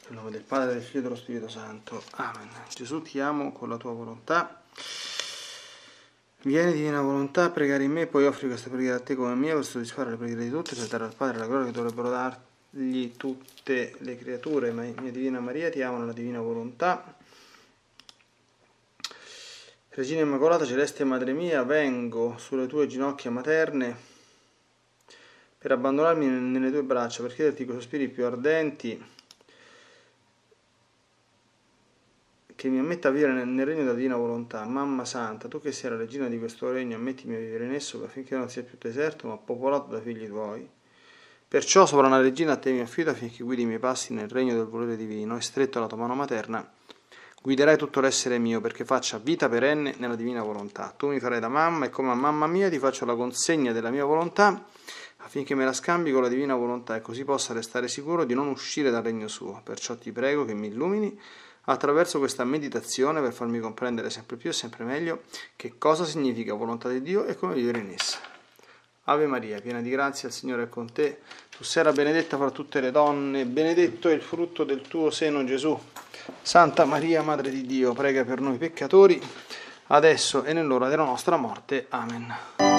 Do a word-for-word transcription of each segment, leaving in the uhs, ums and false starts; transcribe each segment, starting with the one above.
Nel nome del Padre, del Figlio e dello Spirito Santo. Amen. Gesù, ti amo con la tua volontà. Vieni, divina volontà, a pregare in me, poi offri questa preghiera a te come mia per soddisfare le preghiere di tutti, per dare al Padre la gloria che dovrebbero dargli tutte le creature. Ma mia Divina Maria, ti amo nella divina volontà. Regina Immacolata, Celeste Madre mia, vengo sulle tue ginocchia materne per abbandonarmi nelle tue braccia, per chiederti con sospiri più ardenti che mi ammetta a vivere nel, nel regno della divina volontà. Mamma Santa, tu che sei la regina di questo regno, ammettimi a vivere in esso affinché non sia più deserto, ma popolato da figli tuoi. Perciò, sovrana regina, a te mi affido affinché guidi i miei passi nel regno del volere divino, e stretto alla tua mano materna guiderai tutto l'essere mio, perché faccia vita perenne nella divina volontà. Tu mi farai da mamma, e come a mamma mia ti faccio la consegna della mia volontà, affinché me la scambi con la divina volontà, e così possa restare sicuro di non uscire dal regno suo. Perciò ti prego che mi illumini attraverso questa meditazione per farmi comprendere sempre più e sempre meglio che cosa significa volontà di Dio e come vivere in essa. Ave Maria, piena di grazia, il Signore è con te. Tu sei la benedetta fra tutte le donne, benedetto è il frutto del tuo seno, Gesù. Santa Maria, Madre di Dio, prega per noi peccatori, adesso e nell'ora della nostra morte. Amen.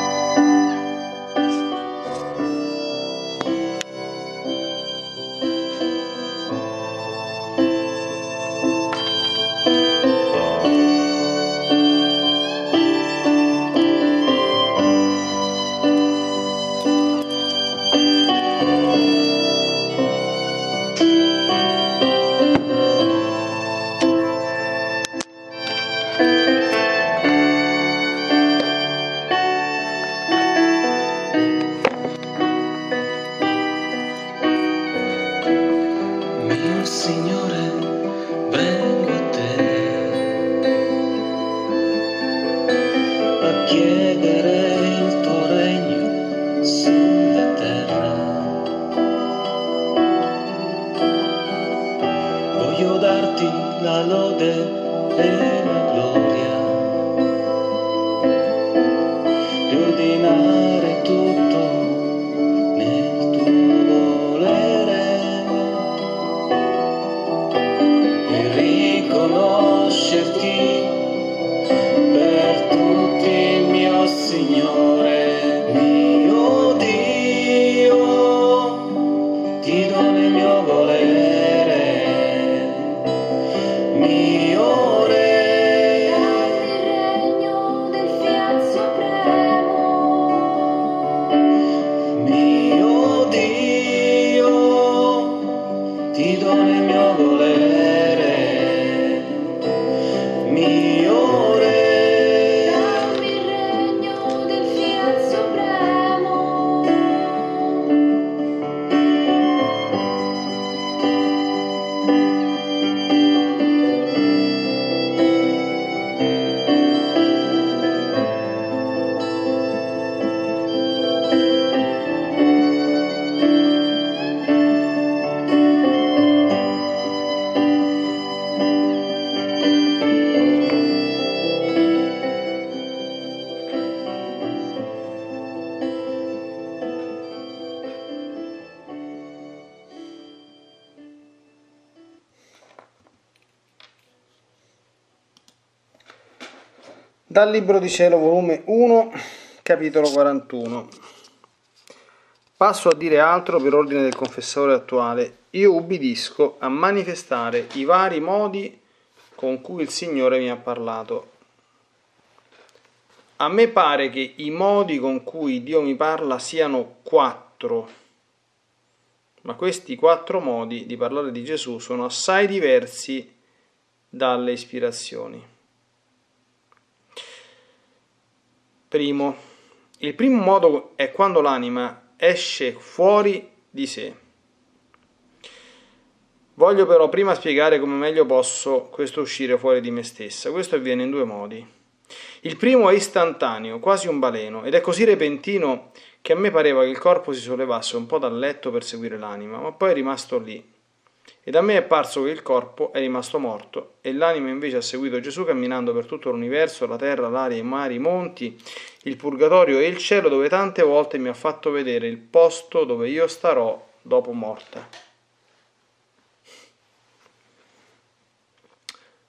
Dal Libro di Cielo, volume uno, capitolo quarantuno. Passo a dire altro per ordine del confessore attuale. Io ubbidisco a manifestare i vari modi con cui il Signore mi ha parlato. A me pare che i modi con cui Dio mi parla siano quattro, ma questi quattro modi di parlare di Gesù sono assai diversi dalle ispirazioni. Primo, il primo modo è quando l'anima esce fuori di sé. Voglio però prima spiegare come meglio posso questo uscire fuori di me stessa. Questo avviene in due modi. Il primo è istantaneo, quasi un baleno, ed è così repentino che a me pareva che il corpo si sollevasse un po' dal letto per seguire l'anima, ma poi è rimasto lì. Ed a me è parso che il corpo è rimasto morto e l'anima invece ha seguito Gesù camminando per tutto l'universo, la terra, l'aria, i mari, i monti, il purgatorio e il cielo, dove tante volte mi ha fatto vedere il posto dove io starò dopo morta.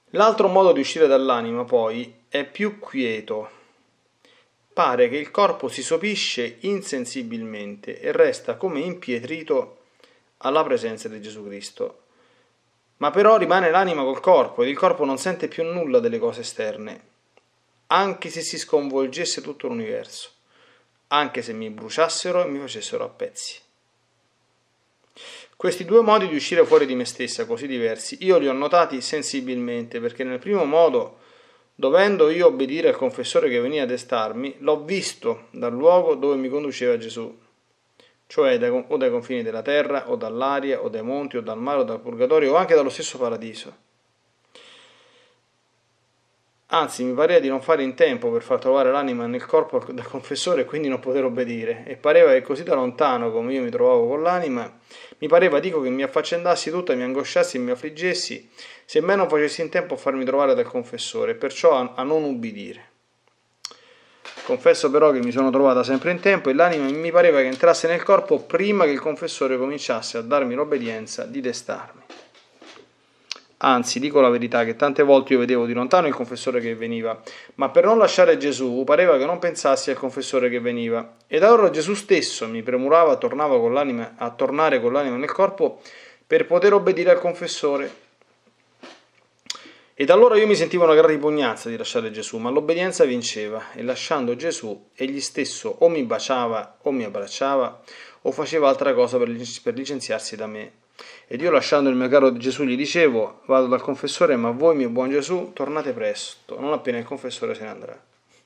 L'altro modo di uscire dall'anima, poi, è più quieto. Pare che il corpo si sopisce insensibilmente e resta come impietrito alla presenza di Gesù Cristo. Ma però rimane l'anima col corpo ed il corpo non sente più nulla delle cose esterne, anche se si sconvolgesse tutto l'universo, anche se mi bruciassero e mi facessero a pezzi. Questi due modi di uscire fuori di me stessa, così diversi, io li ho notati sensibilmente, perché nel primo modo, dovendo io obbedire al confessore che veniva a destarmi, l'ho visto dal luogo dove mi conduceva Gesù, cioè dai, o dai confini della terra, o dall'aria, o dai monti, o dal mare, o dal purgatorio, o anche dallo stesso paradiso. Anzi, mi pareva di non fare in tempo per far trovare l'anima nel corpo del confessore e quindi non poter obbedire, e pareva che così da lontano come io mi trovavo con l'anima, mi pareva, dico, che mi affaccendassi tutta, mi angosciassi e mi affliggessi, se me non facessi in tempo a farmi trovare dal confessore, e perciò a, a non ubbidire. Confesso però che mi sono trovata sempre in tempo e l'anima mi pareva che entrasse nel corpo prima che il confessore cominciasse a darmi l'obbedienza di destarmi. Anzi, dico la verità, che tante volte io vedevo di lontano il confessore che veniva, ma per non lasciare Gesù pareva che non pensassi al confessore che veniva. Ed allora Gesù stesso mi premurava tornava con l'anima, a tornare con l'anima nel corpo per poter obbedire al confessore. Ed allora io mi sentivo una gran ripugnanza di lasciare Gesù, ma l'obbedienza vinceva, e lasciando Gesù, egli stesso o mi baciava o mi abbracciava, o faceva altra cosa per licenziarsi da me. Ed io, lasciando il mio caro Gesù, gli dicevo: vado dal confessore, ma voi, mio buon Gesù, tornate presto, non appena il confessore se ne andrà.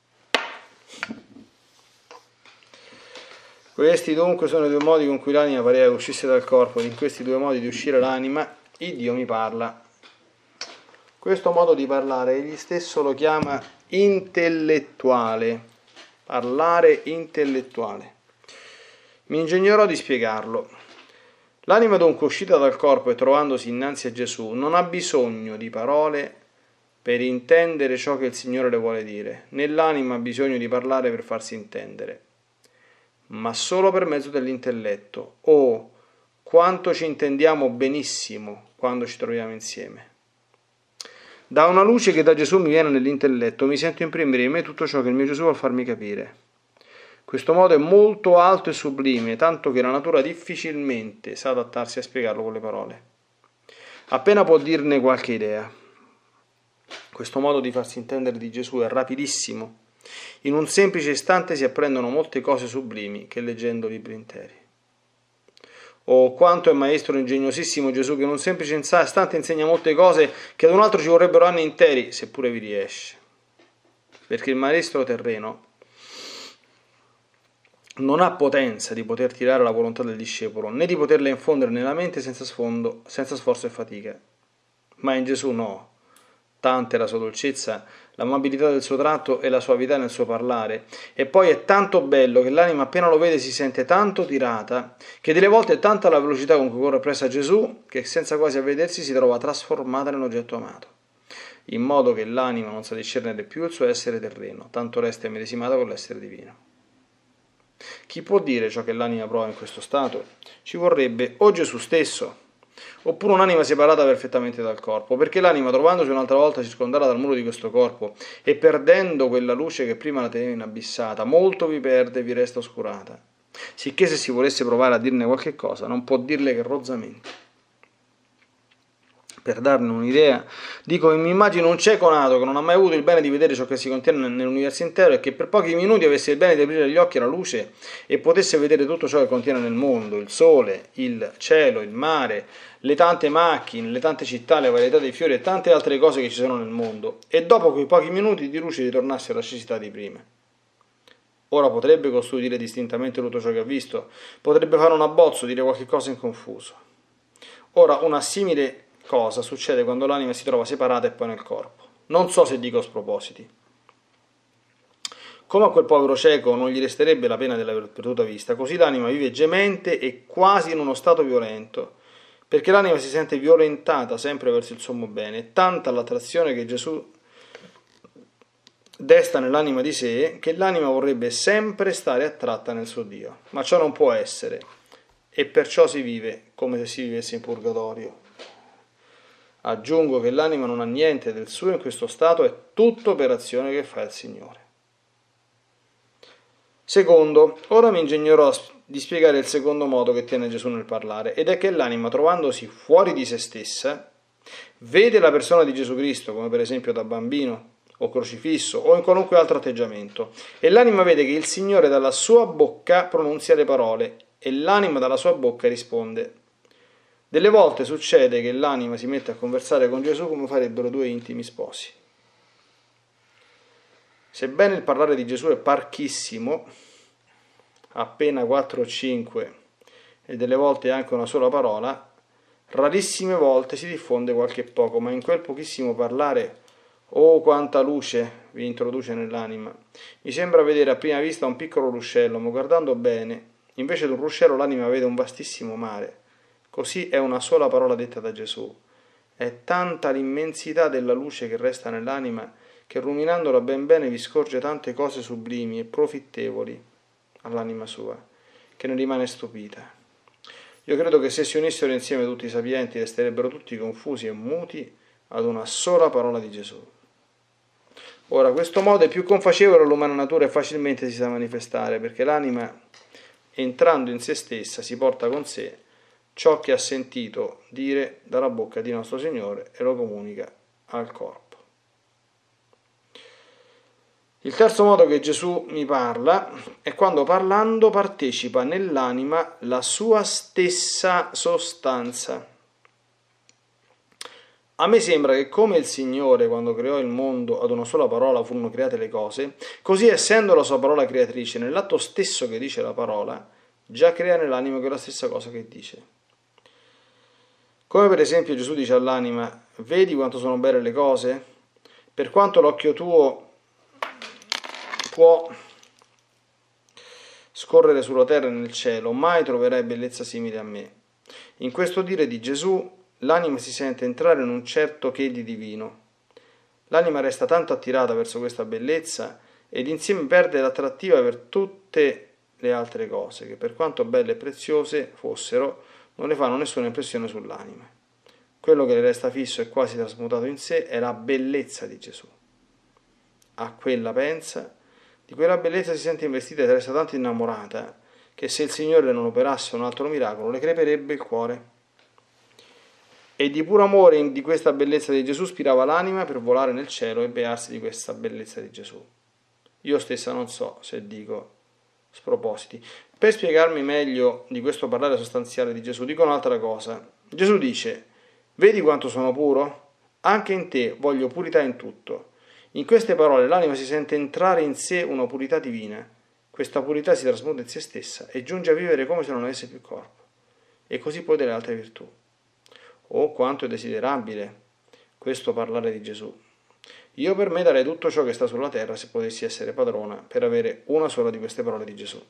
Questi dunque sono i due modi con cui l'anima pareva uscisse dal corpo, ed in questi due modi di uscire l'anima, il Dio mi parla. Questo modo di parlare egli stesso lo chiama intellettuale, parlare intellettuale. Mi ingegnerò di spiegarlo. L'anima dunque uscita dal corpo e trovandosi innanzi a Gesù non ha bisogno di parole per intendere ciò che il Signore le vuole dire, né l'anima ha bisogno di parlare per farsi intendere, ma solo per mezzo dell'intelletto. Oh, quanto ci intendiamo benissimo quando ci troviamo insieme! Da una luce che da Gesù mi viene nell'intelletto mi sento imprimere in me tutto ciò che il mio Gesù vuol farmi capire. Questo modo è molto alto e sublime, tanto che la natura difficilmente sa adattarsi a spiegarlo con le parole. Appena può dirne qualche idea. Questo modo di farsi intendere di Gesù è rapidissimo. In un semplice istante si apprendono molte cose sublimi che leggendo libri interi. Oh, quanto è maestro ingegnosissimo Gesù, che in un semplice istante insegna molte cose che ad un altro ci vorrebbero anni interi, seppure vi riesce. Perché il maestro terreno non ha potenza di poter tirare la volontà del discepolo, né di poterla infondere nella mente senza sfondo, senza sforzo e fatica. Ma in Gesù no. Tanta è la sua dolcezza, l'amabilità del suo tratto e la suavità nel suo parlare. E poi è tanto bello che l'anima appena lo vede si sente tanto tirata, che delle volte è tanta la velocità con cui corre presa Gesù, che senza quasi avvedersi si trova trasformata nell'oggetto amato, in modo che l'anima non sa discernere più il suo essere terreno, tanto resta immedesimata con l'essere divino. Chi può dire ciò che l'anima prova in questo stato? Ci vorrebbe o Gesù stesso, oppure un'anima separata perfettamente dal corpo, perché l'anima, trovandosi un'altra volta circondata dal muro di questo corpo e perdendo quella luce che prima la teneva inabissata, molto vi perde e vi resta oscurata, sicché se si volesse provare a dirne qualche cosa non può dirle che rozzamente. Per darne un'idea, dico che mi immagino un cieco nato che non ha mai avuto il bene di vedere ciò che si contiene nell'universo intero e che per pochi minuti avesse il bene di aprire gli occhi alla luce e potesse vedere tutto ciò che contiene nel mondo, il sole, il cielo, il mare, le tante macchine, le tante città, le varietà dei fiori e tante altre cose che ci sono nel mondo, e dopo quei pochi minuti di luce ritornasse alla cecità di prima. Ora potrebbe costui dire distintamente tutto ciò che ha visto, potrebbe fare un abbozzo, dire qualche cosa in confuso. Ora, una simile cosa succede quando l'anima si trova separata e poi nel corpo. Non so se dico spropositi. Come a quel povero cieco non gli resterebbe la pena della perduta vista, così l'anima vive gemente e quasi in uno stato violento, perché l'anima si sente violentata sempre verso il sommo bene, e tanta l'attrazione che Gesù desta nell'anima di sé, che l'anima vorrebbe sempre stare attratta nel suo Dio. Ma ciò non può essere, e perciò si vive come se si vivesse in purgatorio. Aggiungo che l'anima non ha niente del suo in questo stato, è tutto operazione che fa il Signore. Secondo, ora mi ingegnerò di spiegare il secondo modo che tiene Gesù nel parlare, ed è che l'anima, trovandosi fuori di se stessa, vede la persona di Gesù Cristo, come per esempio da bambino o crocifisso o in qualunque altro atteggiamento, e l'anima vede che il Signore dalla sua bocca pronunzia le parole e l'anima dalla sua bocca risponde. Delle volte succede che l'anima si mette a conversare con Gesù come farebbero due intimi sposi. Sebbene il parlare di Gesù è parchissimo, appena quattro o cinque e delle volte anche una sola parola, rarissime volte si diffonde qualche poco, ma in quel pochissimo parlare, oh quanta luce vi introduce nell'anima. Mi sembra vedere a prima vista un piccolo ruscello, ma guardando bene, invece di un ruscello l'anima vede un vastissimo mare. Così è una sola parola detta da Gesù. È tanta l'immensità della luce che resta nell'anima che ruminandola ben bene vi scorge tante cose sublimi e profittevoli all'anima sua, che ne rimane stupita. Io credo che se si unissero insieme tutti i sapienti resterebbero tutti confusi e muti ad una sola parola di Gesù. Ora, questo modo è più confacevole all'umana natura e facilmente si sa manifestare, perché l'anima, entrando in se stessa, si porta con sé ciò che ha sentito dire dalla bocca di nostro Signore e lo comunica al corpo. Il terzo modo che Gesù mi parla è quando parlando partecipa nell'anima la sua stessa sostanza. A me sembra che come il Signore quando creò il mondo ad una sola parola furono create le cose, così essendo la sua parola creatrice, nell'atto stesso che dice la parola, già crea nell'anima quella stessa cosa che dice. Come per esempio Gesù dice all'anima, vedi quanto sono belle le cose? Per quanto l'occhio tuo può scorrere sulla terra e nel cielo, mai troverai bellezza simile a me. In questo dire di Gesù, l'anima si sente entrare in un certo che di divino. L'anima resta tanto attirata verso questa bellezza ed insieme perde l'attrattiva per tutte le altre cose, che per quanto belle e preziose fossero, non ne fanno nessuna impressione sull'anima. Quello che le resta fisso e quasi trasmutato in sé è la bellezza di Gesù. A quella pensa, di quella bellezza si sente investita e resta tanto innamorata che se il Signore non operasse un altro miracolo le creperebbe il cuore. E di puro amore di questa bellezza di Gesù spirava l'anima per volare nel cielo e bearsi di questa bellezza di Gesù. Io stessa non so se dico spropositi. Per spiegarmi meglio di questo parlare sostanziale di Gesù, dico un'altra cosa. Gesù dice, vedi quanto sono puro? Anche in te voglio purità in tutto. In queste parole l'anima si sente entrare in sé una purità divina. Questa purità si trasmuta in se stessa e giunge a vivere come se non avesse più corpo. E così poi delle altre virtù. Oh, quanto è desiderabile questo parlare di Gesù. Io per me darei tutto ciò che sta sulla terra se potessi essere padrona per avere una sola di queste parole di Gesù.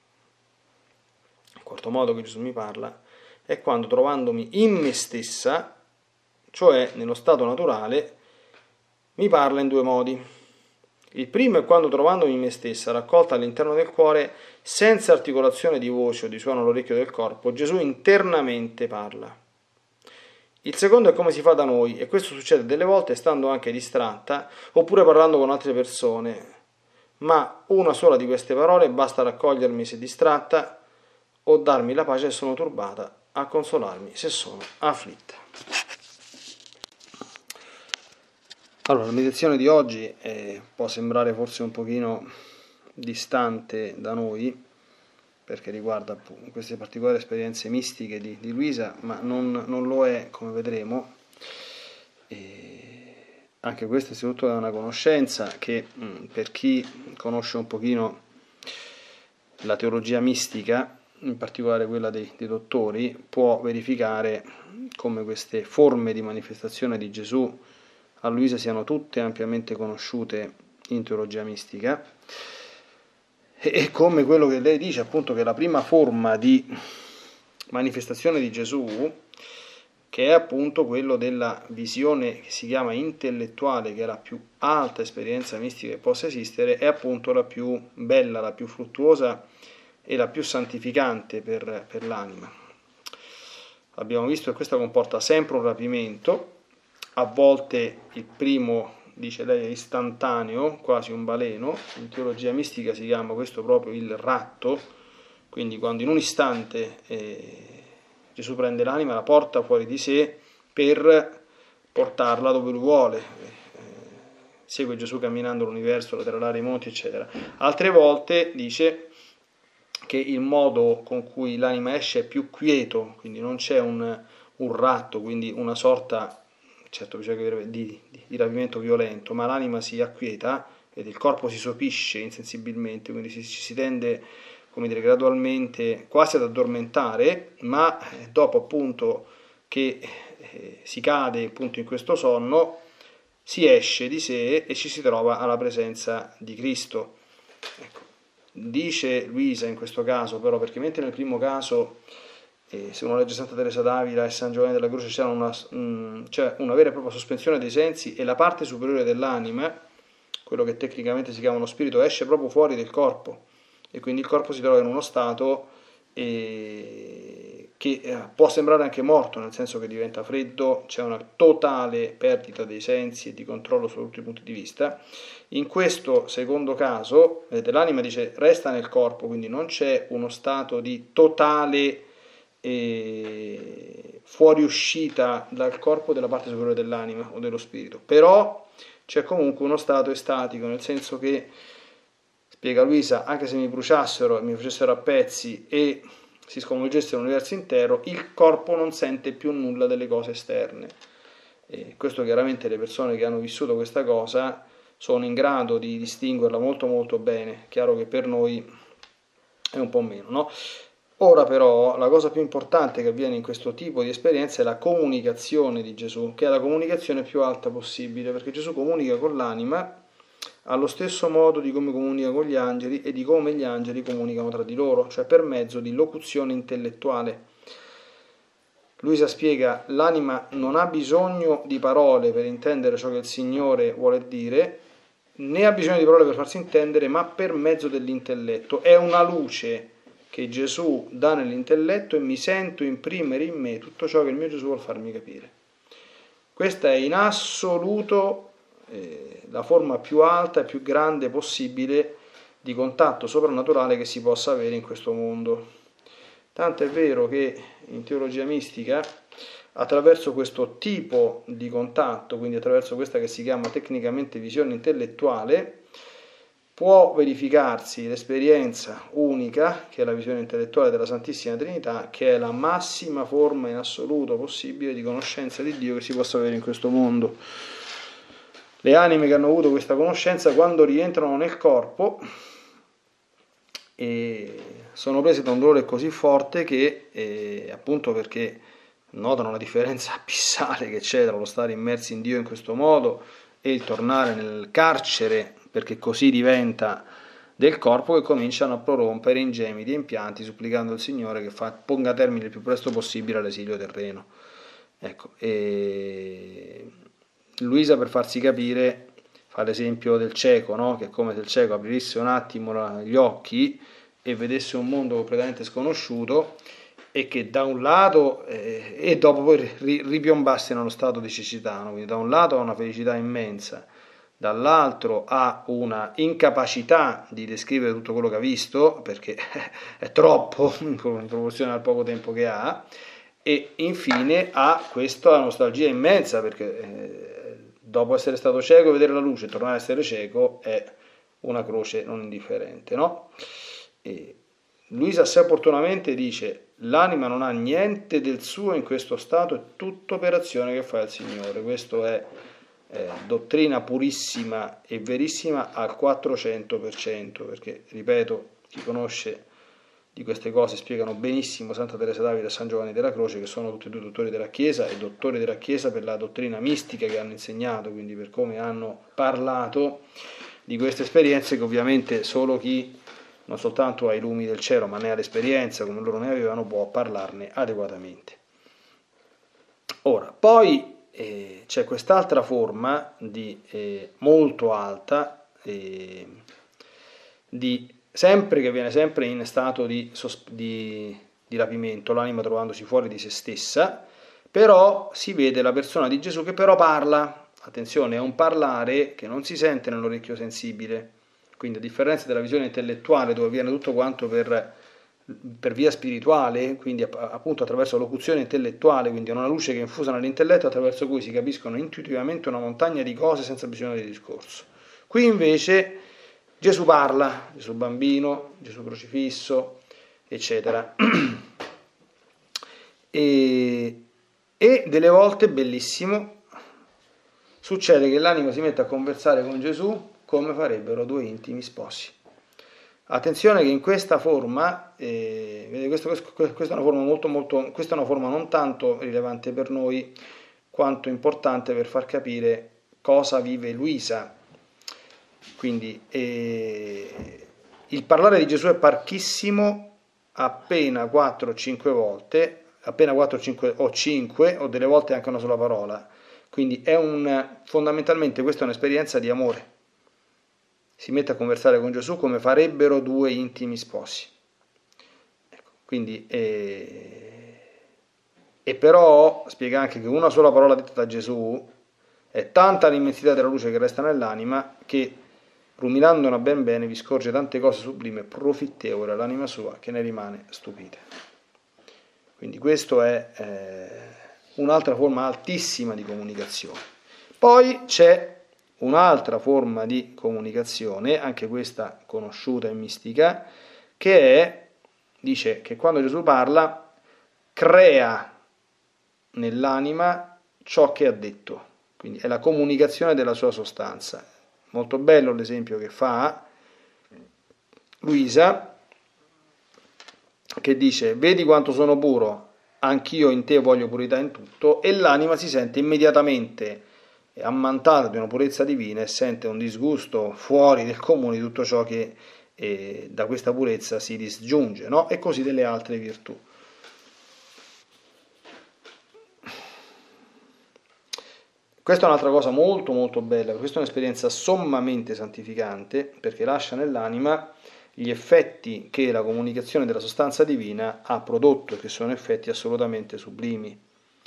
Il quarto modo che Gesù mi parla è quando trovandomi in me stessa, cioè nello stato naturale, mi parla in due modi. Il primo è quando trovandomi in me stessa, raccolta all'interno del cuore, senza articolazione di voce o di suono all'orecchio del corpo, Gesù internamente parla. Il secondo è come si fa da noi, e questo succede delle volte stando anche distratta, oppure parlando con altre persone, ma una sola di queste parole basta raccogliermi se distratta, o darmi la pace se sono turbata, a consolarmi se sono afflitta. Allora, la meditazione di oggi eh, può sembrare forse un pochino distante da noi, perché riguarda appunto queste particolari esperienze mistiche di, di Luisa, ma non, non lo è, come vedremo. E anche questa innanzitutto è una conoscenza che mh, per chi conosce un pochino la teologia mistica, in particolare quella dei, dei dottori, può verificare come queste forme di manifestazione di Gesù a Luisa siano tutte ampiamente conosciute in teologia mistica, e come quello che lei dice appunto che la prima forma di manifestazione di Gesù, che è appunto quello della visione che si chiama intellettuale, che è la più alta esperienza mistica che possa esistere, è appunto la più bella, la più fruttuosa e la più santificante per, per l'anima. Abbiamo visto che questa comporta sempre un rapimento, a volte il primo, dice lei, è istantaneo, quasi un baleno, in teologia mistica si chiama questo proprio il ratto, quindi quando in un istante eh, Gesù prende l'anima, la porta fuori di sé per portarla dove lui vuole, eh, segue Gesù camminando l'universo, lateralare i monti, eccetera. Altre volte dice che il modo con cui l'anima esce è più quieto, quindi non c'è un, un ratto, quindi una sorta, certo bisogna di, di, di rapimento violento, ma l'anima si acquieta ed il corpo si sopisce insensibilmente, quindi si, si tende, come dire, gradualmente quasi ad addormentare, ma dopo appunto che eh, si cade appunto in questo sonno, si esce di sé e ci si trova alla presenza di Cristo. Ecco. Dice Luisa in questo caso però, perché mentre nel primo caso eh, se uno legge Santa Teresa d'Avila e San Giovanni della Croce c'è una, mh, cioè una vera e propria sospensione dei sensi e la parte superiore dell'anima, quello che tecnicamente si chiama uno spirito, esce proprio fuori del corpo e quindi il corpo si trova in uno stato eh, che eh, può sembrare anche morto, nel senso che diventa freddo, c'è una totale perdita dei sensi e di controllo su tutti i punti di vista. In questo secondo caso, vedete, l'anima dice resta nel corpo, quindi non c'è uno stato di totale eh, fuoriuscita dal corpo della parte superiore dell'anima o dello spirito, però c'è comunque uno stato estatico, nel senso che, spiega Luisa, anche se mi bruciassero e mi facessero a pezzi e si sconvolgesse l'universo intero, il corpo non sente più nulla delle cose esterne. E questo chiaramente le persone che hanno vissuto questa cosa sono in grado di distinguerla molto molto bene, chiaro che per noi è un po' meno, no? Ora però la cosa più importante che avviene in questo tipo di esperienza è la comunicazione di Gesù, che è la comunicazione più alta possibile, perché Gesù comunica con l'anima allo stesso modo di come comunica con gli angeli e di come gli angeli comunicano tra di loro, cioè per mezzo di locuzione intellettuale. Luisa spiega, l'anima non ha bisogno di parole per intendere ciò che il Signore vuole dire, né ha bisogno di parole per farsi intendere, ma per mezzo dell'intelletto. È una luce che Gesù dà nell'intelletto e mi sento imprimere in me tutto ciò che il mio Gesù vuole farmi capire. Questa è in assoluto eh, la forma più alta e più grande possibile di contatto soprannaturale che si possa avere in questo mondo. Tanto è vero che in teologia mistica, attraverso questo tipo di contatto, quindi attraverso questa che si chiama tecnicamente visione intellettuale, può verificarsi l'esperienza unica, che è la visione intellettuale della Santissima Trinità, che è la massima forma in assoluto possibile di conoscenza di Dio che si possa avere in questo mondo. Le anime che hanno avuto questa conoscenza, quando rientrano nel corpo, e sono prese da un dolore così forte che, eh, appunto perché notano la differenza abissale che c'è tra lo stare immersi in Dio in questo modo e il tornare nel carcere, perché così diventa del corpo, che cominciano a prorompere in gemiti e in pianti, supplicando il Signore che fa, ponga termine il più presto possibile all'esilio terreno. Ecco, e Luisa, per farsi capire, fa l'esempio del cieco, no? Che è come se il cieco aprisse un attimo gli occhi e vedesse un mondo completamente sconosciuto e che da un lato eh, e dopo poi ripiombasse nello stato di cecità, no? Quindi da un lato ha una felicità immensa, dall'altro ha una incapacità di descrivere tutto quello che ha visto, perché è troppo in proporzione al poco tempo che ha, e infine ha questa nostalgia immensa, perché eh, dopo essere stato cieco e vedere la luce e tornare a essere cieco è una croce non indifferente, no? E Luisa assai opportunamente dice: l'anima non ha niente del suo in questo stato, è tutta operazione che fa il Signore. Questo è eh, dottrina purissima e verissima al quattrocento per cento, perché, ripeto, chi conosce di queste cose spiegano benissimo Santa Teresa d'Avila e San Giovanni della Croce, che sono tutti e due dottori della Chiesa e dottori della Chiesa per la dottrina mistica che hanno insegnato, quindi per come hanno parlato di queste esperienze, che ovviamente solo chi non soltanto ha i lumi del cielo ma ne ha l'esperienza come loro ne avevano può parlarne adeguatamente. Ora, poi eh, c'è quest'altra forma di eh, molto alta, eh, di sempre che viene sempre in stato di, di, di rapimento, l'anima trovandosi fuori di se stessa, però si vede la persona di Gesù che però parla. Attenzione, è un parlare che non si sente nell'orecchio sensibile, quindi a differenza della visione intellettuale dove viene tutto quanto per, per via spirituale, quindi appunto attraverso locuzione intellettuale, quindi una luce che è infusa nell'intelletto attraverso cui si capiscono intuitivamente una montagna di cose senza bisogno di discorso. Qui invece Gesù parla, Gesù bambino, Gesù crocifisso, eccetera. E, e delle volte, bellissimo, succede che l'anima si mette a conversare con Gesù come farebbero due intimi sposi. Attenzione che in questa forma, eh, vedete, questo, questo, questa è una forma molto, molto, questa è una forma non tanto rilevante per noi quanto importante per far capire cosa vive Luisa. Quindi eh, il parlare di Gesù è parchissimo appena quattro o cinque volte, appena quattro cinque o cinque o delle volte anche una sola parola. Quindi è un, fondamentalmente questa è un'esperienza di amore. Si mette a conversare con Gesù come farebbero due intimi sposi. Ecco, quindi, eh, e però spiega anche che una sola parola detta da Gesù è tanta l'immensità della luce che resta nell'anima che, ruminandola ben bene, vi scorge tante cose sublime e profittevoli all'anima sua che ne rimane stupita. Quindi questo è eh, un'altra forma altissima di comunicazione. Poi c'è un'altra forma di comunicazione, anche questa conosciuta e mistica, che è, dice che quando Gesù parla, crea nell'anima ciò che ha detto, quindi è la comunicazione della sua sostanza. Molto bello l'esempio che fa Luisa, che dice: vedi quanto sono puro, anch'io in te voglio purità in tutto, e l'anima si sente immediatamente ammantata di una purezza divina e sente un disgusto fuori del comune di tutto ciò che eh, da questa purezza si disgiunge, no? E così delle altre virtù. Questa è un'altra cosa molto molto bella, questa è un'esperienza sommamente santificante, perché lascia nell'anima gli effetti che la comunicazione della sostanza divina ha prodotto, che sono effetti assolutamente sublimi.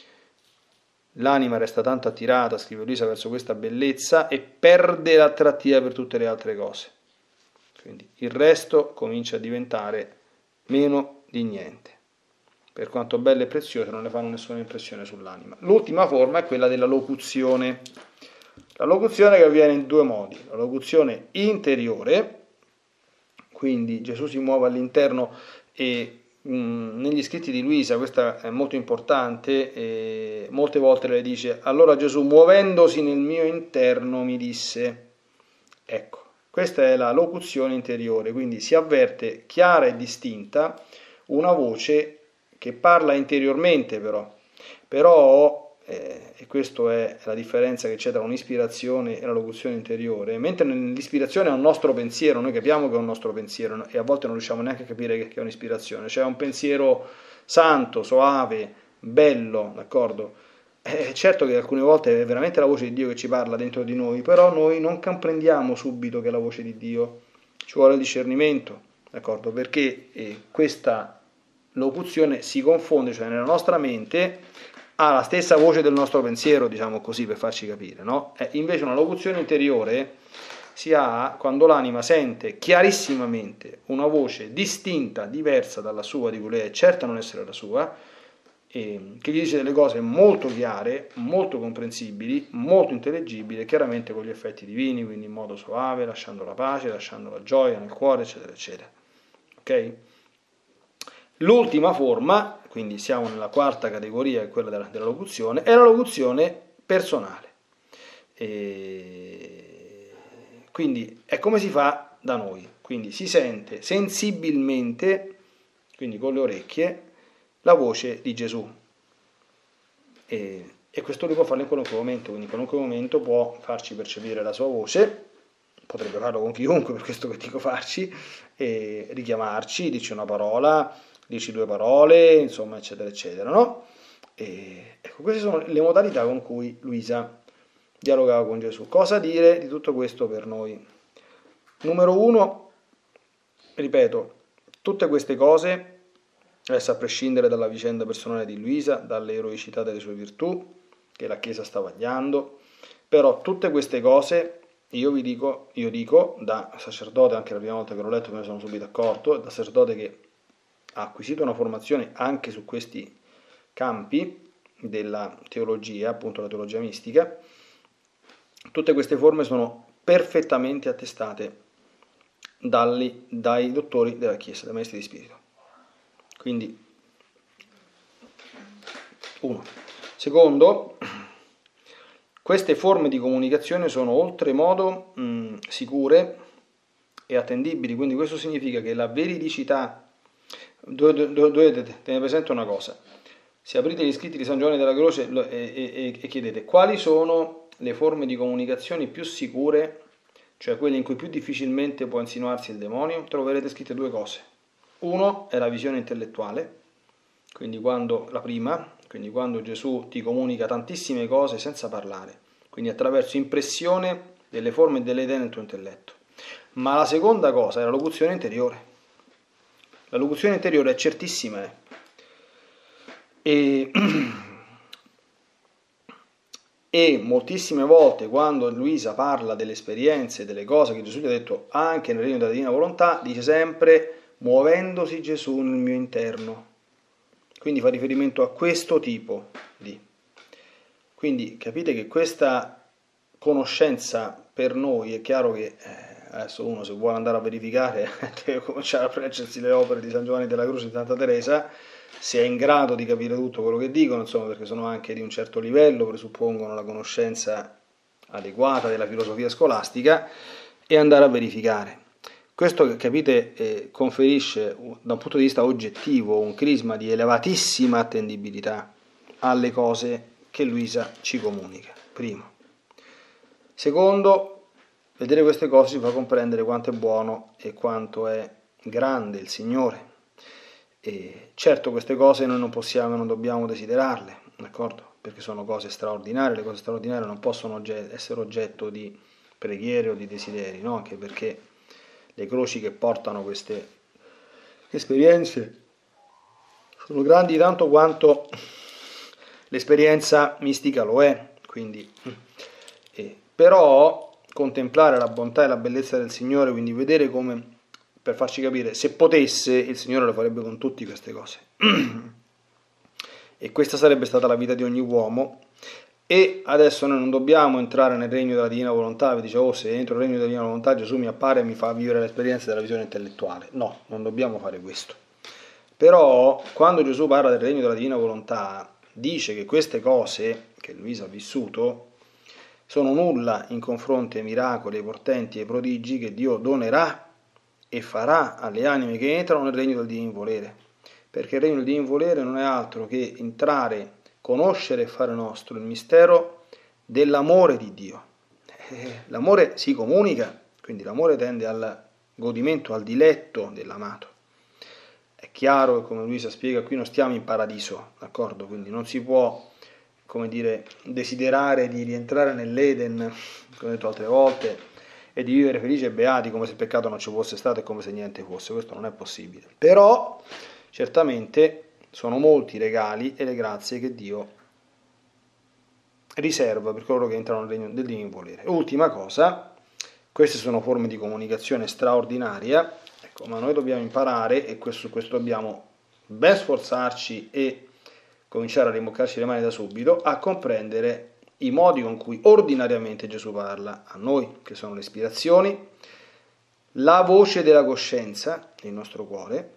L'anima resta tanto attirata, scrive Luisa, verso questa bellezza e perde l'attrattiva per tutte le altre cose. Quindi il resto comincia a diventare meno di niente. Per quanto belle e preziose, non ne fanno nessuna impressione sull'anima. L'ultima forma è quella della locuzione. La locuzione che avviene in due modi. La locuzione interiore, quindi Gesù si muove all'interno e mh, negli scritti di Luisa, questa è molto importante, e molte volte le dice: allora Gesù, muovendosi nel mio interno, mi disse. Ecco, questa è la locuzione interiore, quindi si avverte chiara e distinta una voce che parla interiormente, però, però eh, e questa è la differenza che c'è tra un'ispirazione e la locuzione interiore, mentre nell'ispirazione è un nostro pensiero, noi capiamo che è un nostro pensiero e a volte non riusciamo neanche a capire che è un'ispirazione, cioè un pensiero santo, soave, bello, d'accordo? Eh, certo che alcune volte è veramente la voce di Dio che ci parla dentro di noi, però noi non comprendiamo subito che è la voce di Dio, ci vuole il discernimento, d'accordo? Perché eh, questa locuzione si confonde, cioè nella nostra mente ha la stessa voce del nostro pensiero, diciamo così, per farci capire, no? Eh, invece una locuzione interiore si ha quando l'anima sente chiarissimamente una voce distinta, diversa dalla sua, di cui lei è certa non essere la sua, e che gli dice delle cose molto chiare, molto comprensibili, molto intelligibili, chiaramente con gli effetti divini, quindi in modo soave, lasciando la pace, lasciando la gioia nel cuore, eccetera, eccetera. Ok? L'ultima forma, quindi siamo nella quarta categoria, che è quella della, della locuzione, è la locuzione personale. E quindi è come si fa da noi, quindi si sente sensibilmente, quindi con le orecchie, la voce di Gesù. E, e questo lui può farlo in qualunque momento, quindi in qualunque momento può farci percepire la sua voce, potrebbe farlo con chiunque, per questo che dico farci, e richiamarci, dirci una parola, dici due parole, insomma, eccetera, eccetera, no? E, ecco, queste sono le modalità con cui Luisa dialogava con Gesù. Cosa dire di tutto questo per noi? Numero uno, ripeto, tutte queste cose Adesso a prescindere dalla vicenda personale di Luisa, dalle eroicità delle sue virtù, che la Chiesa sta vagliando, però tutte queste cose, io vi dico, io dico, da sacerdote, anche la prima volta che l'ho letto me ne sono subito accorto, da sacerdote che ha acquisito una formazione anche su questi campi della teologia, appunto la teologia mistica, tutte queste forme sono perfettamente attestate dalli, dai dottori della Chiesa, dai maestri di spirito. Quindi, uno. Secondo, queste forme di comunicazione sono oltremodo mh, sicure e attendibili, quindi questo significa che la veridicità, dovete, dovete tenere presente una cosa, se aprite gli scritti di San Giovanni della Croce e, e, e chiedete quali sono le forme di comunicazione più sicure, cioè quelle in cui più difficilmente può insinuarsi il demonio, troverete scritte due cose. Uno è la visione intellettuale, quindi quando la prima, quindi quando Gesù ti comunica tantissime cose senza parlare, quindi attraverso impressione delle forme e delle idee nel tuo intelletto. Ma la seconda cosa è la locuzione interiore. La locuzione interiore è certissima. Eh. E, e moltissime volte quando Luisa parla delle esperienze, delle cose che Gesù gli ha detto anche nel regno della divina volontà, dice sempre muovendosi Gesù nel mio interno. Quindi fa riferimento a questo tipo di. Quindi capite che questa conoscenza per noi è chiaro che eh, adesso uno se vuole andare a verificare deve cominciare a leggersi le opere di San Giovanni della Croce e di Santa Teresa, se è in grado di capire tutto quello che dicono, insomma, perché sono anche di un certo livello, presuppongono la conoscenza adeguata della filosofia scolastica, e andare a verificare. Questo, capite, eh, conferisce da un punto di vista oggettivo un crisma di elevatissima attendibilità alle cose che Luisa ci comunica, primo. Secondo, vedere queste cose ci fa comprendere quanto è buono e quanto è grande il Signore. E certo queste cose noi non possiamo e non dobbiamo desiderarle, d'accordo? Perché sono cose straordinarie, le cose straordinarie non possono essere oggetto di preghiere o di desideri, no? Anche perché le croci che portano queste esperienze sono grandi tanto quanto l'esperienza mistica lo è, quindi, eh, però contemplare la bontà e la bellezza del Signore, quindi vedere come, per farci capire, se potesse il Signore lo farebbe con tutte queste cose. E questa sarebbe stata la vita di ogni uomo. E adesso noi non dobbiamo entrare nel regno della divina volontà, vi dice, oh, se entro nel regno della divina volontà Gesù mi appare e mi fa vivere l'esperienza della visione intellettuale. No, non dobbiamo fare questo. Però quando Gesù parla del regno della divina volontà, dice che queste cose che Luisa ha vissuto sono nulla in confronto ai miracoli, ai portenti e ai prodigi che Dio donerà e farà alle anime che entrano nel regno del divino volere. Perché il regno del divino volere non è altro che entrare, conoscere e fare nostro il mistero dell'amore di Dio. L'amore si comunica, quindi l'amore tende al godimento, al diletto dell'amato. È chiaro che, come Luisa spiega, qui non stiamo in paradiso, d'accordo? Quindi non si può, come dire, desiderare di rientrare nell'Eden, come ho detto altre volte, e di vivere felici e beati come se il peccato non ci fosse stato e come se niente fosse. Questo non è possibile. Però, certamente, sono molti i regali e le grazie che Dio riserva per coloro che entrano nel regno del divino volere. Ultima cosa, queste sono forme di comunicazione straordinaria, ecco, ma noi dobbiamo imparare, e questo, questo dobbiamo ben sforzarci e cominciare a rimboccarci le mani da subito, a comprendere i modi con cui ordinariamente Gesù parla a noi, che sono le ispirazioni, la voce della coscienza nel nostro cuore,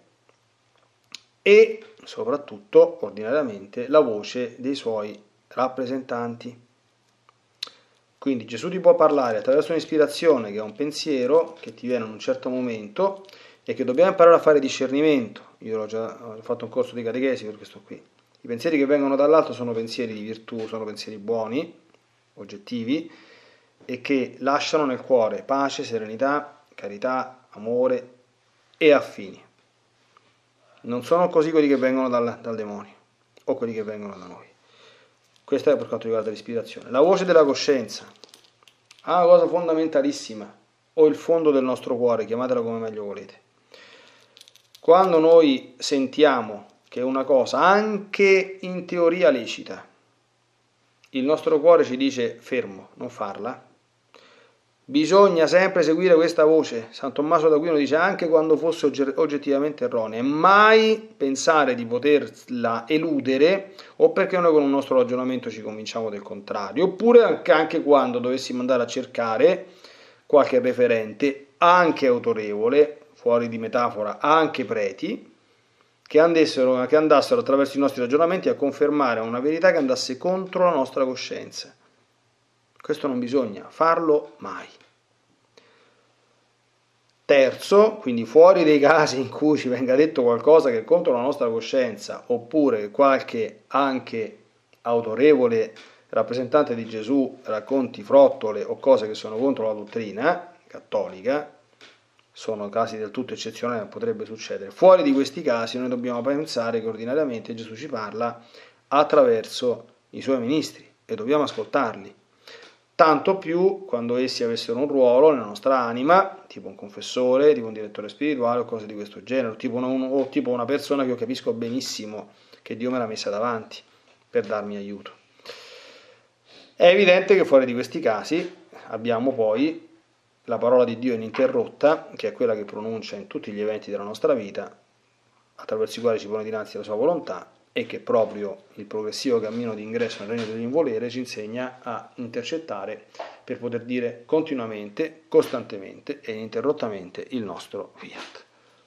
e soprattutto ordinariamente la voce dei suoi rappresentanti. Quindi Gesù ti può parlare attraverso un'ispirazione che è un pensiero che ti viene in un certo momento e che dobbiamo imparare a fare discernimento. Io ho già ho fatto un corso di catechesi per questo qui. I pensieri che vengono dall'alto sono pensieri di virtù, sono pensieri buoni, oggettivi, e che lasciano nel cuore pace, serenità, carità, amore e affini. Non sono così quelli che vengono dal, dal demonio o quelli che vengono da noi. Questo è per quanto riguarda l'ispirazione. La voce della coscienza è una cosa fondamentalissima, o il fondo del nostro cuore, chiamatela come meglio volete. Quando noi sentiamo che è una cosa anche in teoria lecita, il nostro cuore ci dice fermo, non farla, bisogna sempre seguire questa voce. San Tommaso d'Aquino dice anche quando fosse oggettivamente erronea, mai pensare di poterla eludere o perché noi con un nostro ragionamento ci convinciamo del contrario, oppure anche, anche quando dovessimo andare a cercare qualche referente, anche autorevole, fuori di metafora, anche preti, che andassero, che andassero attraverso i nostri ragionamenti a confermare una verità che andasse contro la nostra coscienza. Questo non bisogna farlo mai. Terzo, quindi fuori dei casi in cui ci venga detto qualcosa che è contro la nostra coscienza, oppure qualche anche autorevole rappresentante di Gesù racconti frottole o cose che sono contro la dottrina cattolica, sono casi del tutto eccezionali, potrebbe succedere. Fuori di questi casi noi dobbiamo pensare che ordinariamente Gesù ci parla attraverso i suoi ministri e dobbiamo ascoltarli. Tanto più quando essi avessero un ruolo nella nostra anima, tipo un confessore, tipo un direttore spirituale o cose di questo genere, o tipo una, o tipo una persona che io capisco benissimo che Dio me l'ha messa davanti per darmi aiuto. È evidente che fuori di questi casi abbiamo poi la parola di Dio ininterrotta, che è quella che pronuncia in tutti gli eventi della nostra vita, attraverso i quali ci pone dinanzi la sua volontà, e che proprio il progressivo cammino di ingresso nel regno dell'involere ci insegna a intercettare per poter dire continuamente, costantemente e ininterrottamente il nostro fiat.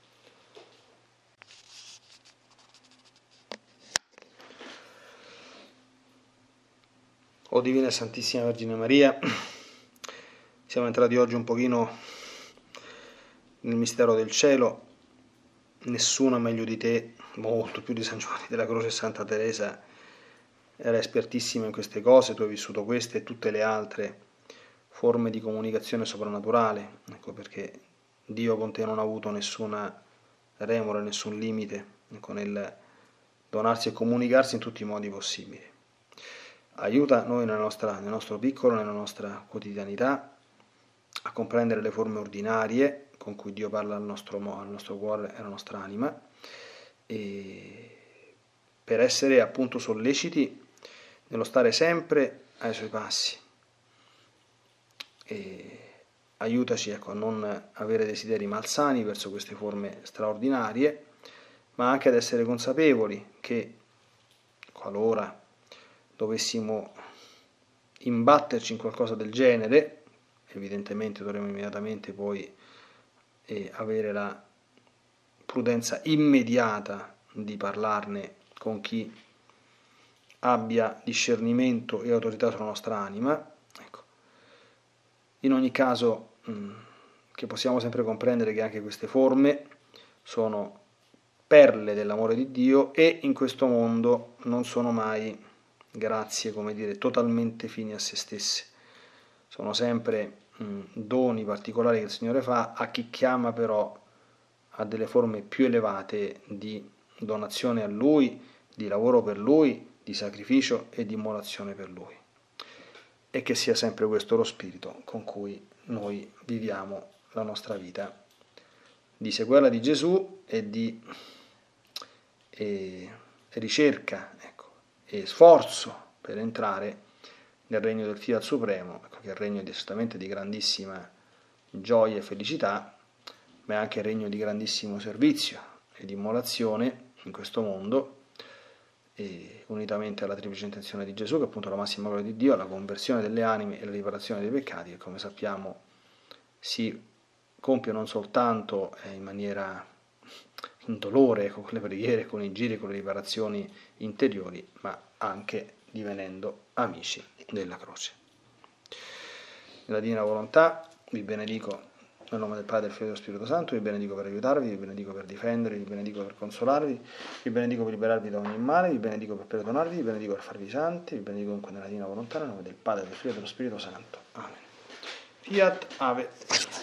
O Divina e Santissima Vergine Maria, siamo entrati oggi un pochino nel mistero del cielo. Nessuno meglio di te, molto più di San Giovanni della Croce e Santa Teresa, era espertissima in queste cose. Tu hai vissuto queste e tutte le altre forme di comunicazione soprannaturale, ecco perché Dio con te non ha avuto nessuna remora, nessun limite, ecco, nel donarsi e comunicarsi in tutti i modi possibili. Aiuta noi nella nostra, nel nostro piccolo, nella nostra quotidianità, a comprendere le forme ordinarie con cui Dio parla al nostro, al nostro cuore e alla nostra anima, e per essere appunto solleciti nello stare sempre ai suoi passi. E aiutaci, ecco, a non avere desideri malsani verso queste forme straordinarie, ma anche ad essere consapevoli che qualora dovessimo imbatterci in qualcosa del genere, evidentemente dovremo immediatamente poi eh, avere la prudenza immediata di parlarne con chi abbia discernimento e autorità sulla nostra anima. Ecco. In ogni caso, mh, che possiamo sempre comprendere che anche queste forme sono perle dell'amore di Dio e in questo mondo non sono mai grazie, come dire, totalmente fini a se stesse. Sono sempre mh, doni particolari che il Signore fa a chi chiama però a delle forme più elevate di donazione a Lui, di lavoro per Lui, di sacrificio e di immolazione per Lui. E che sia sempre questo lo spirito con cui noi viviamo la nostra vita di seguela di Gesù e di e ricerca, ecco, e sforzo per entrare nel regno del Fiat Supremo, ecco, che è il regno di, certamente di grandissima gioia e felicità, ma è anche il regno di grandissimo servizio e di immolazione in questo mondo, e unitamente alla triplice intenzione di Gesù, che è appunto la massima gloria di Dio, la conversione delle anime e la riparazione dei peccati, che come sappiamo si compie non soltanto in maniera indolore, con le preghiere, con i giri, con le riparazioni interiori, ma anche divenendo amici della croce. Nella divina volontà vi benedico nel nome del Padre, del Figlio e dello Spirito Santo, vi benedico per aiutarvi, vi benedico per difendervi, vi benedico per consolarvi, vi benedico per liberarvi da ogni male, vi benedico per perdonarvi, vi benedico per farvi santi, vi benedico dunque nella divina volontà, nel nome del Padre, del Figlio e dello Spirito Santo. Amen. Fiat Ave.